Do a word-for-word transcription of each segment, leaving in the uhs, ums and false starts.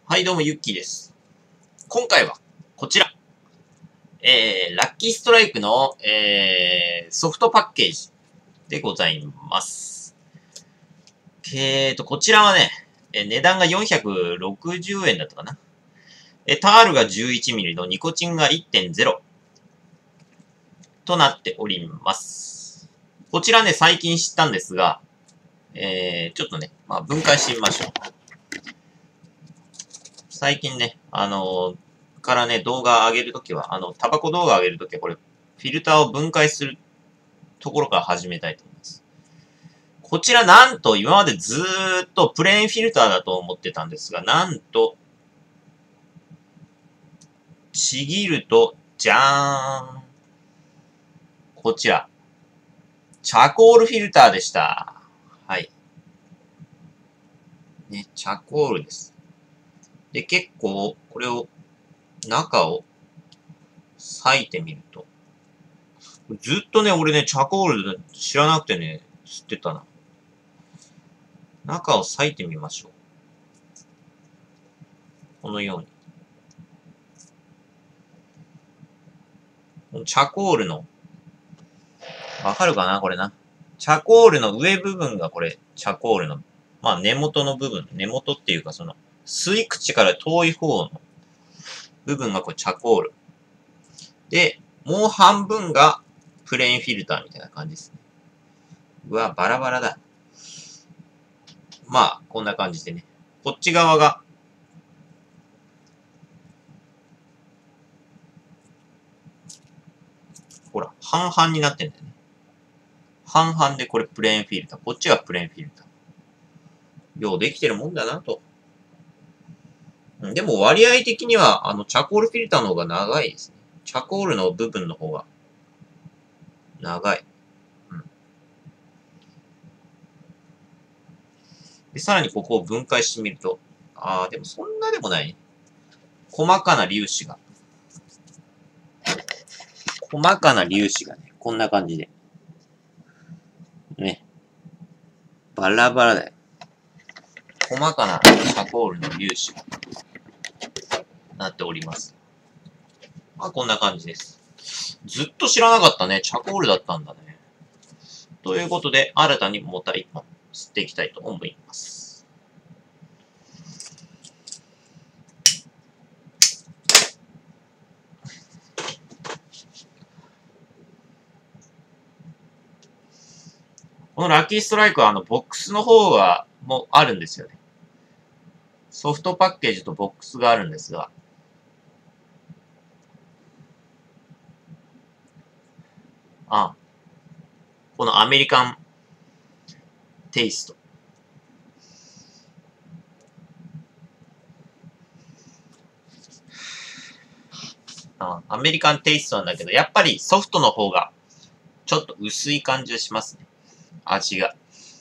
はい、どうも、ゆっきーです。今回は、こちら。えー、ラッキーストライクの、えー、ソフトパッケージでございます。えーと、こちらはね、えー値段がよんひゃくろくじゅうえんだったかな。えー、タールが じゅういちミリ のニコチンが いってんゼロ となっております。こちらね、最近知ったんですが、えー、ちょっとね、まあ、分解してみましょう。最近ね、あのー、からね、動画上げるときは、あの、タバコ動画上げるときは、これ、フィルターを分解するところから始めたいと思います。こちら、なんと、今までずーっとプレーンフィルターだと思ってたんですが、なんと、ちぎると、じゃーん。こちら、チャコールフィルターでした。はい。ね、チャコールです。で、結構、これを、中を、裂いてみると、ずっとね、俺ね、チャコール知らなくてね、知ってたな。中を裂いてみましょう。このように。チャコールの、わかるかなこれな。チャコールの上部分がこれ、チャコールの、まあ根元の部分、根元っていうかその、吸い口から遠い方の部分がこれチャコール。で、もう半分がプレーンフィルターみたいな感じですね。うわ、バラバラだ。まあ、こんな感じでね。こっち側が、ほら、半々になってんだよね。半々でこれプレーンフィルター。こっちがプレーンフィルター。ようできてるもんだなと。でも割合的には、あの、チャコールフィルターの方が長いですね。チャコールの部分の方が長い。うん。で、さらにここを分解してみると、ああ、でもそんなでもない、ね。細かな粒子が。細かな粒子がね、こんな感じで。ね。バラバラだよ。細かなチャコールの粒子がなっております。まあ、こんな感じです。ずっと知らなかったね。チャコールだったんだね。ということで、新たにモーターいっぽん吸っていきたいと思います。このラッキーストライクはあのボックスの方がもうあるんですよね。ソフトパッケージとボックスがあるんですが、あ、このアメリカンテイスト。あ、アメリカンテイストなんだけど、やっぱりソフトの方がちょっと薄い感じがしますね。味が。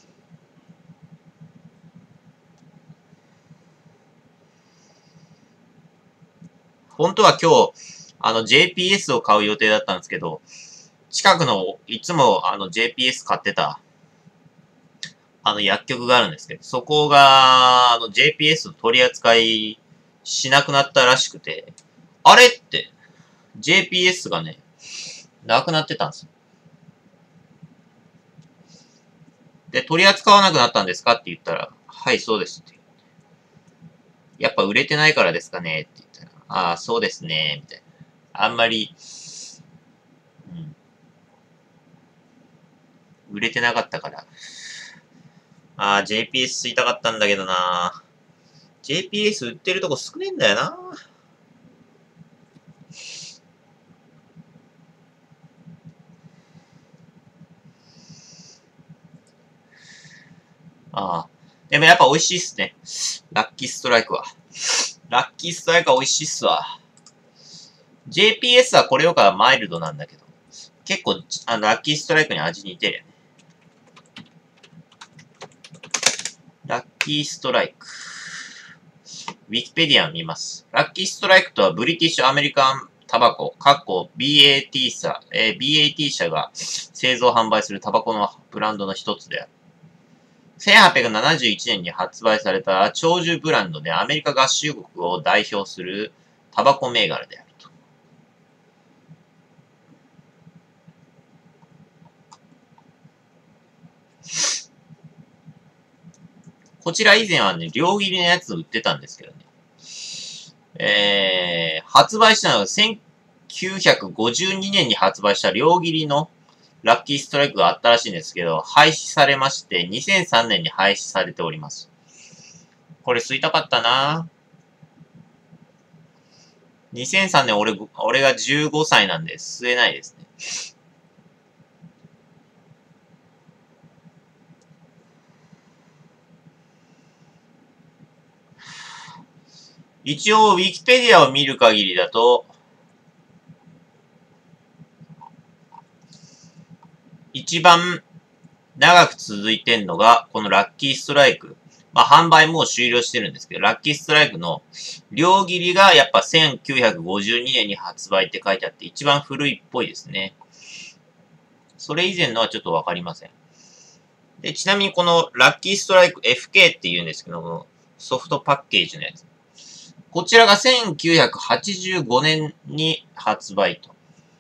本当は今日、あの ジェーピーエス を買う予定だったんですけど、近くのいつもあの ジェーピーエス 買ってたあの薬局があるんですけど、そこがあの ジェーピーエス 取り扱いしなくなったらしくて、あれって ジェーピーエス がね、なくなってたんですよ。で、取り扱わなくなったんですかって言ったら、はい、そうですって。やっぱ売れてないからですかねって言ったら、ああ、そうですね、みたいな。あんまり、うん、売れてなかったから。ああ、ジェーピーエス 吸いたかったんだけどな。ジェーピーエス 売ってるとこ少ねえんだよな。ああ。でもやっぱ美味しいっすね。ラッキーストライクは。ラッキーストライクは美味しいっすわ。ジェーピーエス はこれよりかはマイルドなんだけど。結構、あの、ラッキーストライクに味似てるよね。ラッキーストライク。ウィキペディアを見ます。ラッキーストライクとはブリティッシュアメリカンタバコ、カッコ ビーエーティー 社、えー、ビーエーティー 社が製造販売するタバコのブランドの一つである。 せんはっぴゃくななじゅういちねんに発売された長寿ブランドでアメリカ合衆国を代表するタバコ銘柄であると。こちら以前はね、両切りのやつを売ってたんですけどね。えー、発売したのがせんきゅうひゃくごじゅうにねんに発売した両切りのラッキーストライクがあったらしいんですけど、廃止されまして、にせんさんねんに廃止されております。これ吸いたかったなぁ。にせんさんねん俺、俺がじゅうごさいなんで吸えないですね。一応、ウィキペディアを見る限りだと、一番長く続いてんのが、このラッキーストライク。まあ、販売もう終了してるんですけど、ラッキーストライクの両切りがやっぱせんきゅうひゃくごじゅうにねんに発売って書いてあって一番古いっぽいですね。それ以前のはちょっとわかりません。で、ちなみにこのラッキーストライク エフケー って言うんですけども、ソフトパッケージのやつ。こちらがせんきゅうひゃくはちじゅうごねんに発売と。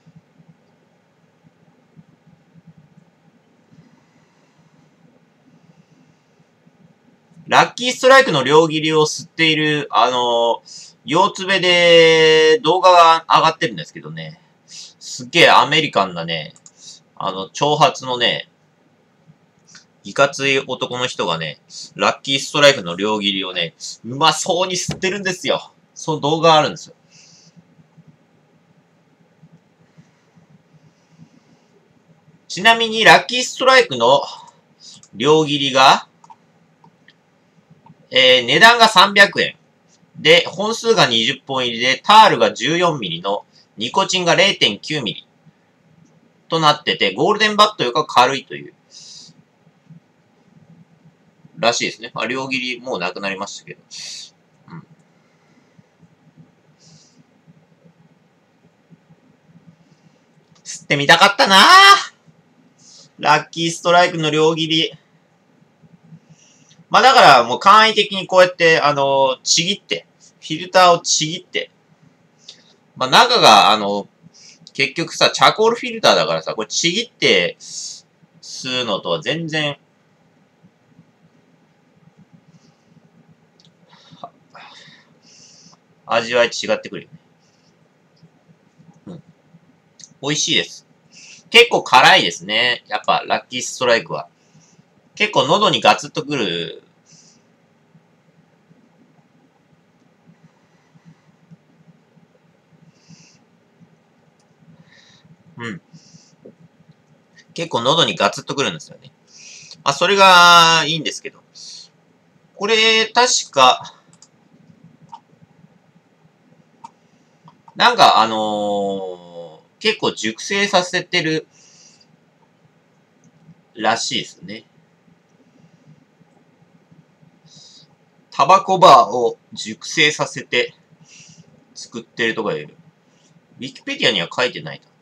ラッキーストライクの両切りを吸っている、あの、腰つべで動画が上がってるんですけどね。すっげえアメリカンなね、あの、長髪のね、いかつい男の人がね、ラッキーストライクの両切りをね、うまそうに吸ってるんですよ。その動画があるんですよ。ちなみに、ラッキーストライクの両切りが、えー、値段がさんびゃくえん。で、本数がにじゅっぽん入りで、タールが じゅうよんミリ のニコチンが れいてんきゅうミリ となってて、ゴールデンバットよりか軽いという、らしいですね。まあ、両切りもうなくなりましたけど。うん。吸ってみたかったなぁ。ラッキーストライクの両切り。まあだからもう簡易的にこうやって、あの、ちぎって、フィルターをちぎって、まあ中が、あの、結局さ、チャコールフィルターだからさ、これちぎって吸うのとは全然、味わい違ってくるよね。うん。美味しいです。結構辛いですね。やっぱ、ラッキーストライクは。結構喉にガツッとくる。うん。結構喉にガツッとくるんですよね。まあ、それがいいんですけど。これ、確か、なんか、あのー、結構熟成させてるらしいですね。タバコバーを熟成させて作ってるとかいう。ウィキペディアには書いてないと。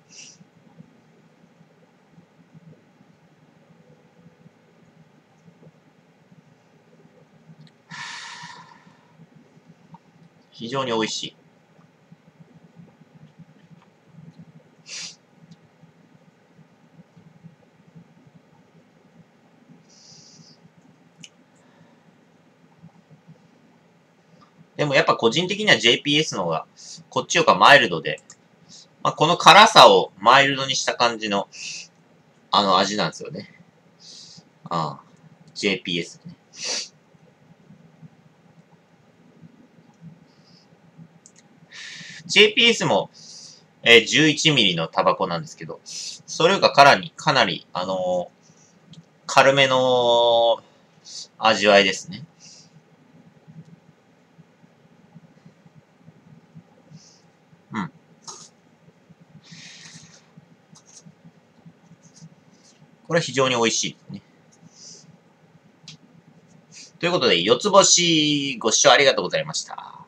非常に美味しい。でもやっぱ個人的には ジェイピーエス の方が、こっちよかマイルドで、まあ、この辛さをマイルドにした感じの、あの味なんですよね。ああ、ジェイピーエス ね。ジェイピーエス も、えー、じゅういちミリ のタバコなんですけど、それがかなり、かなり、あのー、軽めの味わいですね。うん。これは非常に美味しいですね。ということで、四つ星ご視聴ありがとうございました。